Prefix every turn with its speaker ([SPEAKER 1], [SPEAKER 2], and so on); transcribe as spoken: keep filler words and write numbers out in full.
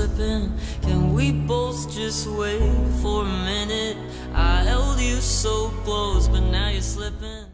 [SPEAKER 1] slipping. Can we both just wait for a minute? I held you so close, but now you're slipping.